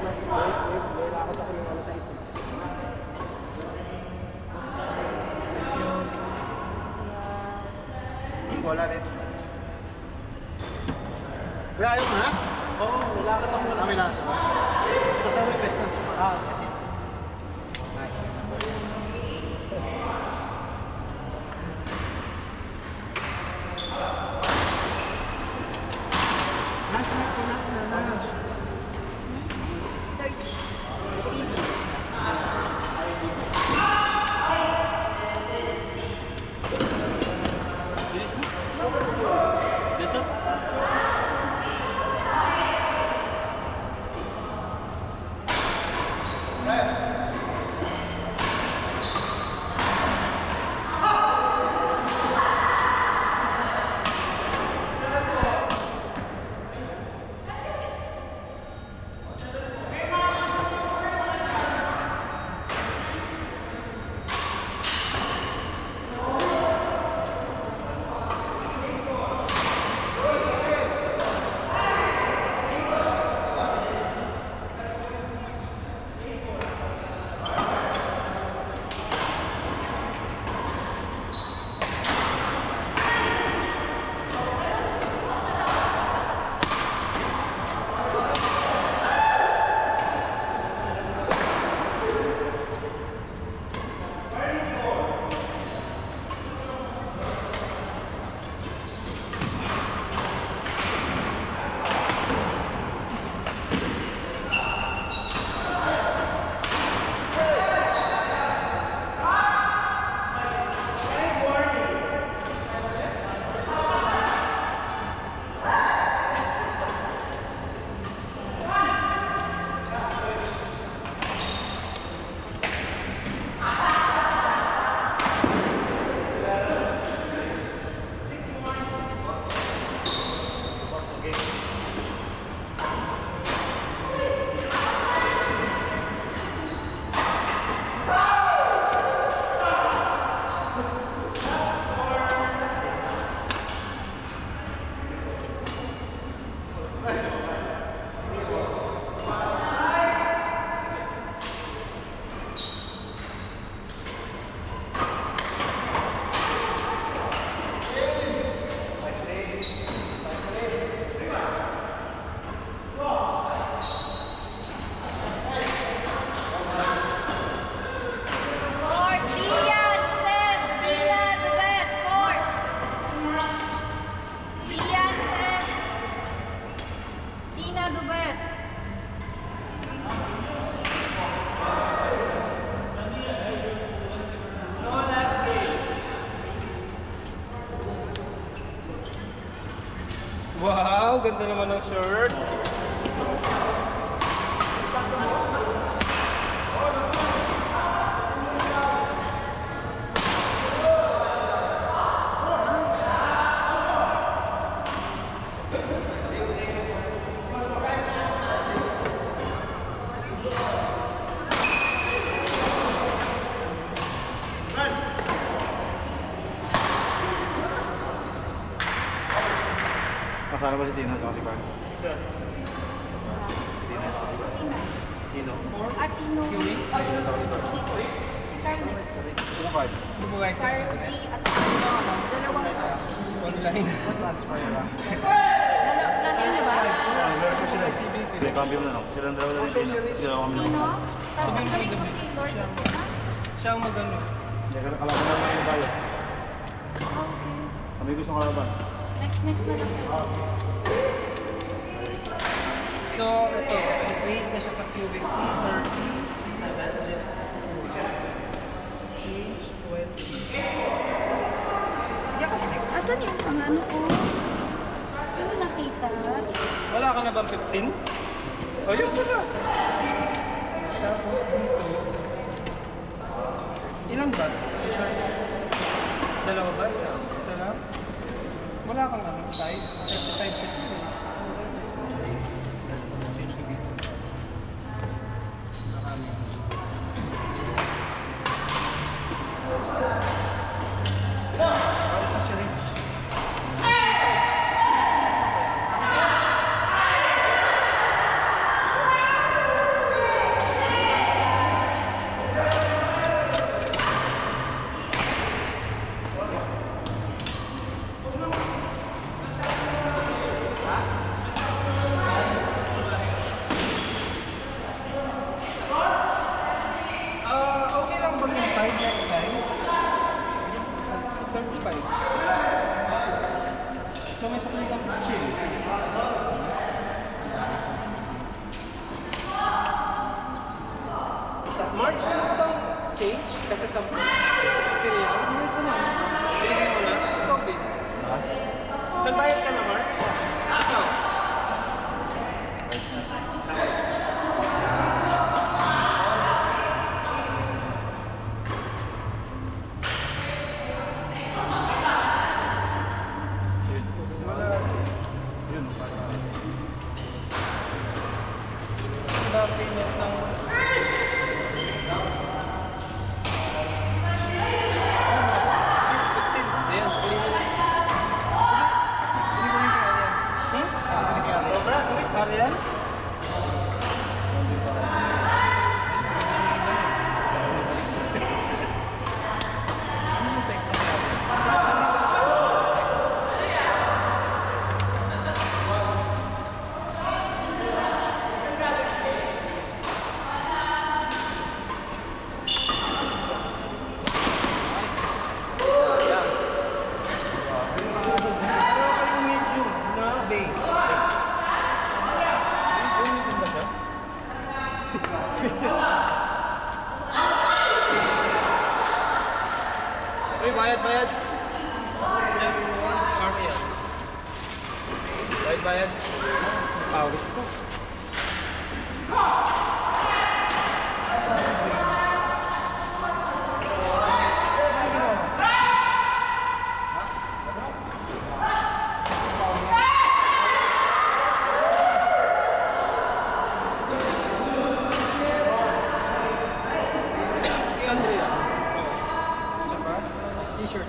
May lakad ako yung alas 6. Wala rin. Kaya ayaw mo na? Oo, nilakad ako na. Kami na. Sa Subway Fest na. Kasi. Wow, ganda naman ng shirt. Kasama ba si Tino at si Bar? Sir. Tino. Tino. Tino. Tino at si Bar. Si Khalid. Sino ba? Bumugay ka. Carly at Tino. Dalawang. Online. Transfer na lang. Lalaki na ba? Meron pa sila CBP. May cambio mo na lang. Silang dalawa na rin Tino. Sila kami lang. Tino? Tanggalin ko si Lord at sila? Siya ang magano. Hindi ka nakalaban naman yung bayo. Okay. Kami gusto kalaban. Next na lang. So, ito. Si grade na siya sa cubic 30. Change 20. Sige ako next. Asan yung ano ko? Ano nakita? Wala ka na bang 15? O, yun pala. Tapos dito. Ilang ba? Dalawa ba? Isa lang? Wala kang ano, 35 kasi. Change ko dito. Nakami. change, kasi 10. Sa 50 reals. Binigay mo na? Ikaw, Vince. Nagbayad ka na, Mark? Ikaw. Bayad. Bayad. Pawis ko. T-shirt.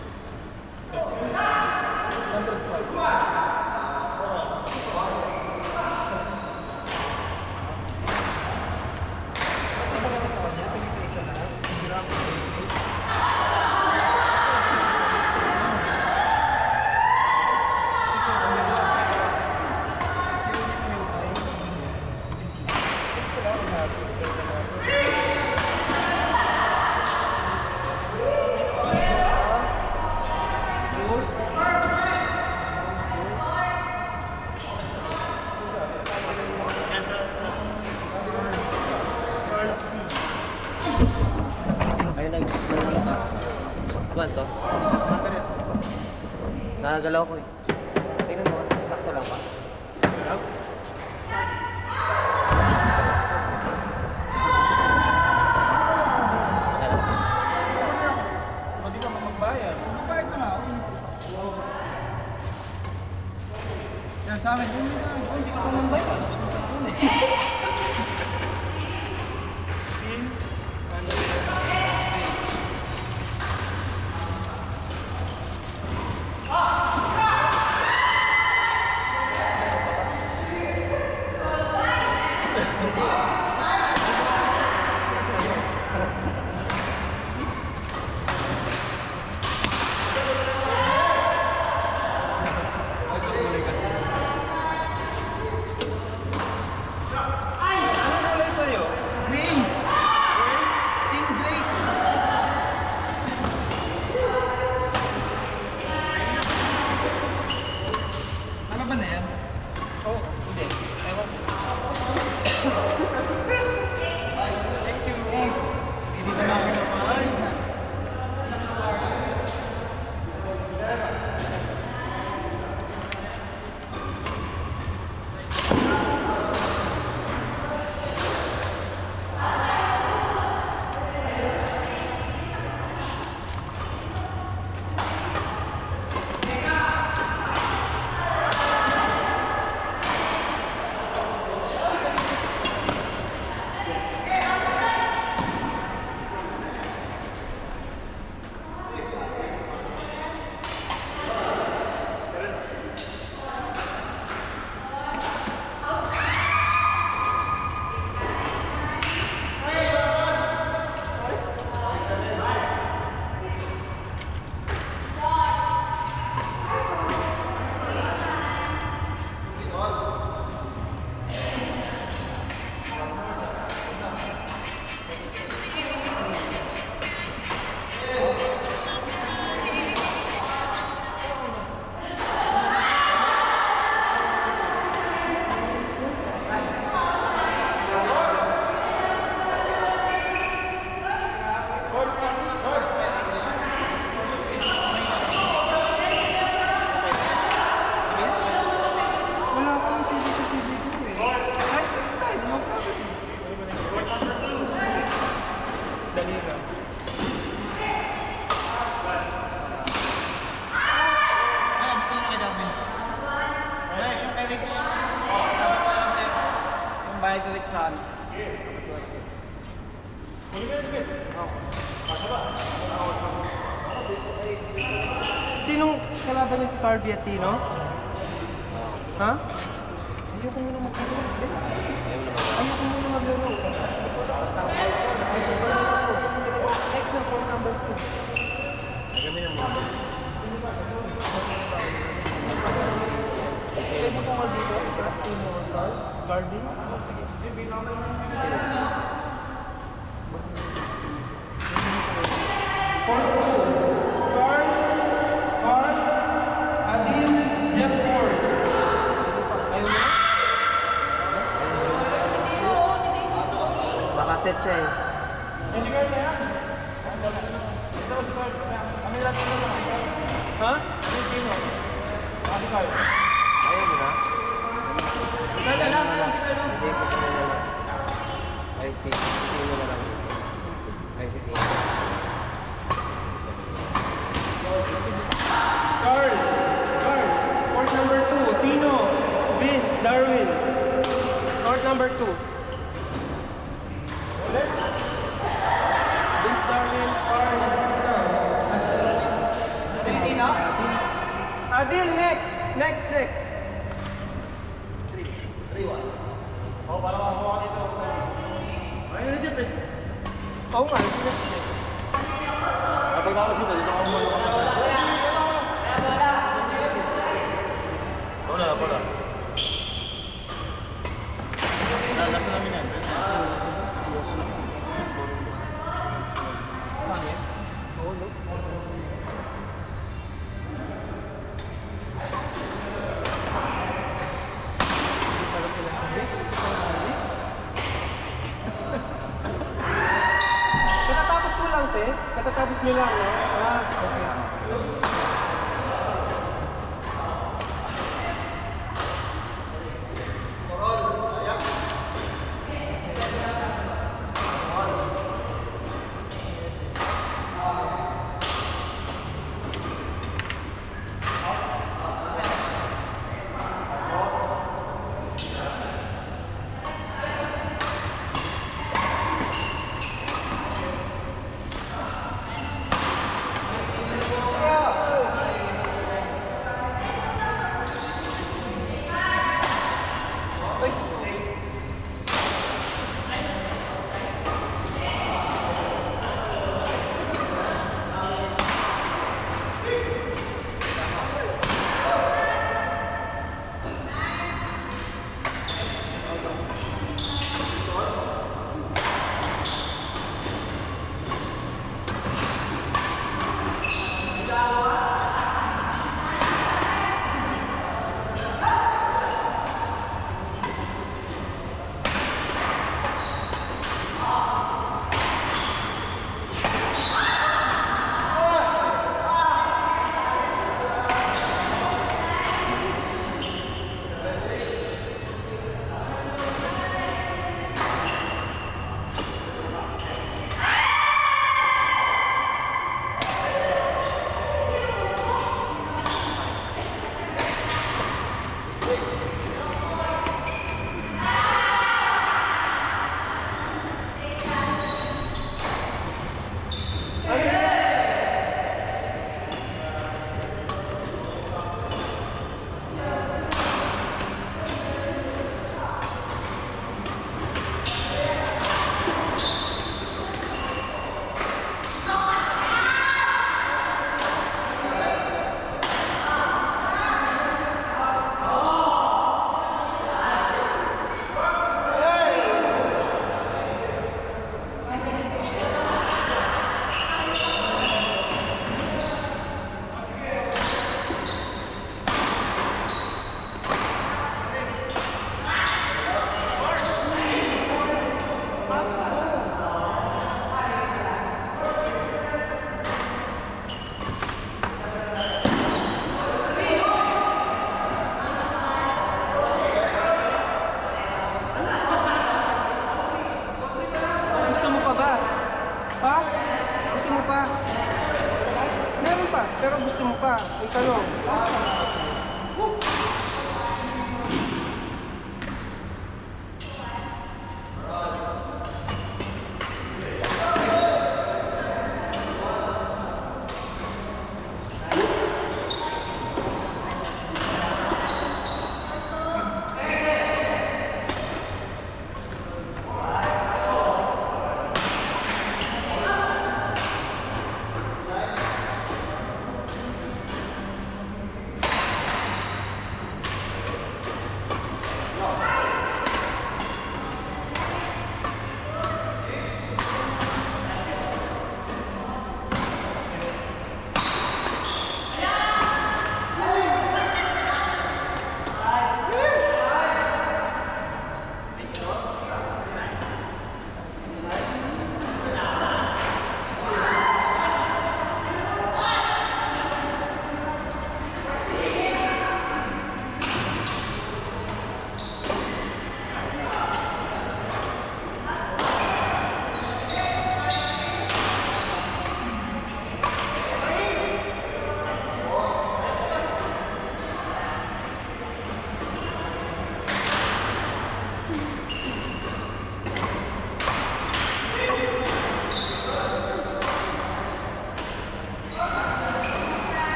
1 to? Nagagalaw ko eh. Tingnan mo, sakto lang ba? Galaw? Hindi ka magbayad. Magbayad na nga. Yan sa amin. Hindi sa amin. Hindi ka magbayad. 1. Sinong kalaban niya si Carby at Tino? Ha? Ayoko muna maglaro. Ayoko muna maglaro. Next na for number 2. Kami na muna. Pwede mo kung dito, isa, Tino or Carby? Sige. Carl, Adil, Jeff Ford. Ayun na? Nakaset siya eh. Ha? Ayaw mo na? Ay, si Tino na lang. Ay, si Tino. Carl, court number 2, Tino, Vince, Darwin. Court number 2. Vince, Darwin, Carl. Tino? Adil, next. 3-1. Oo, para makakuha ka dito. Ayun na, Jeff eh. Oo nga. Kapag tapos dito, dito ka umalo ka sa Wala. Nasa namin yan. Bakit? Oo, no? Katatapos mo lang, te? Katatapos nyo lang, no? Ah, okay. Itanong.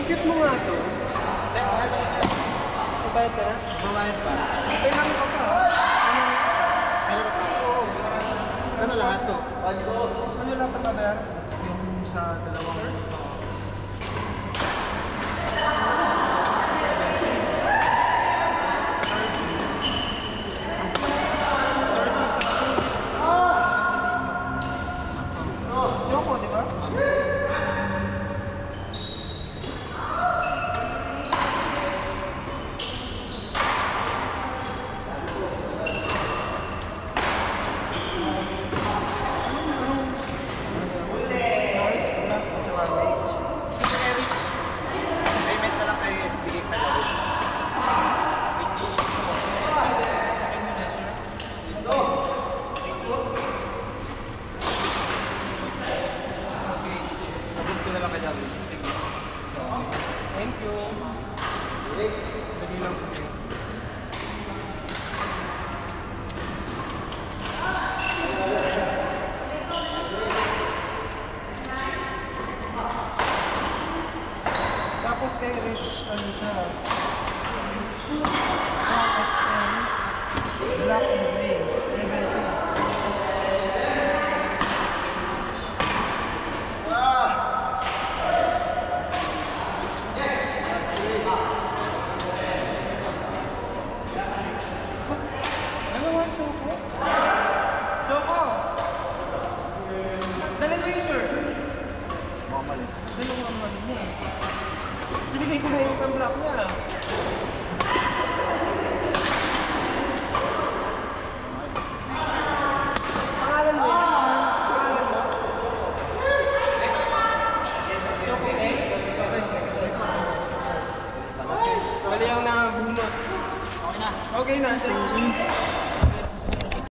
Cute mo nga to. Sir, bayad ako sir. Mabayad ka na? Mabayad pa. Pero lang ka pa. Pero oo. Ano lahat to? Ano lang ka ba? Yung sa dalawang... Choco, di ba? Payment na lang kayo. Bigay ka na rin. Sabot ko na lang kay David. Thank you. Dali lang po. Tapos kay Rich, ano siya? XM, black and gray, 70. Dalawang Choco? Choco! Dali mo yung shirt. Mukhang mali. Dalawang mali niya. Binigay ko na yung isang black niya.